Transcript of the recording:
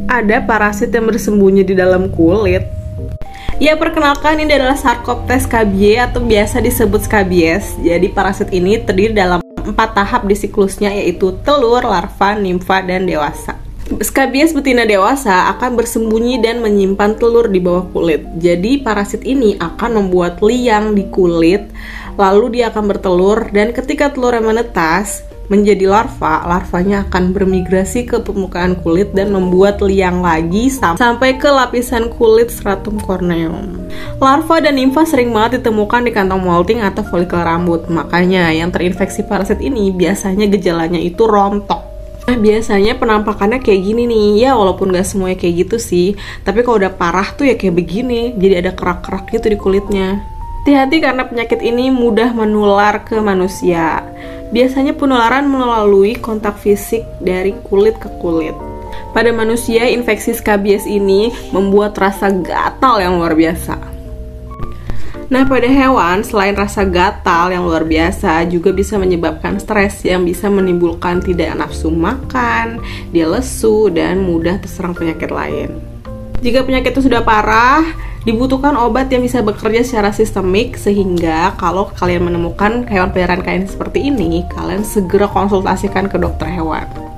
ada parasit yang bersembunyi di dalam kulit. Ya, perkenalkan, ini adalah Sarcoptes scabiei atau biasa disebut scabies. Jadi parasit ini terdiri dalam 4 tahap di siklusnya, yaitu telur, larva, nimfa, dan dewasa. Scabies betina dewasa akan bersembunyi dan menyimpan telur di bawah kulit. Jadi parasit ini akan membuat liang di kulit, lalu dia akan bertelur, dan ketika telurnya menetas menjadi larva, larvanya akan bermigrasi ke permukaan kulit dan membuat liang lagi sampai ke lapisan kulit stratum corneum. Larva dan nimfa sering banget ditemukan di kantong molting atau folikel rambut. Makanya yang terinfeksi parasit ini biasanya gejalanya itu rontok. Nah, biasanya penampakannya kayak gini nih. Ya, walaupun gak semuanya kayak gitu sih, tapi kalau udah parah tuh ya kayak begini. Jadi ada kerak-kerak gitu di kulitnya. Hati-hati karena penyakit ini mudah menular ke manusia. Biasanya penularan melalui kontak fisik dari kulit ke kulit. Pada manusia, infeksi scabies ini membuat rasa gatal yang luar biasa. Nah, pada hewan, selain rasa gatal yang luar biasa, juga bisa menyebabkan stres yang bisa menimbulkan tidak nafsu makan, dia lesu, dan mudah terserang penyakit lain. Jika penyakit itu sudah parah, dibutuhkan obat yang bisa bekerja secara sistemik, sehingga kalau kalian menemukan hewan peliharaan kalian seperti ini, kalian segera konsultasikan ke dokter hewan.